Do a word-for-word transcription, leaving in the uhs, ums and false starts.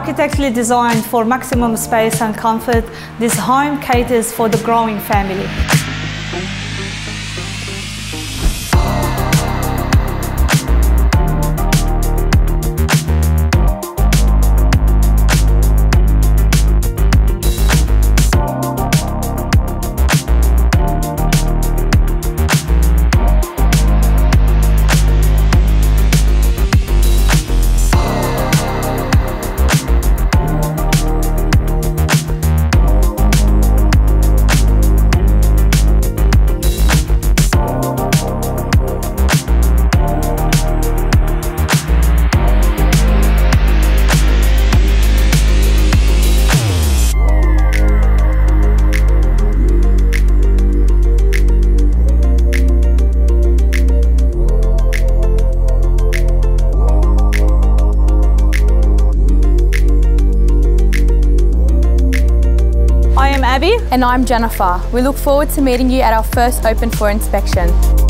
Architecturally designed for maximum space and comfort, this home caters for the growing family. And I'm Jennifer. We look forward to meeting you at our first open for inspection.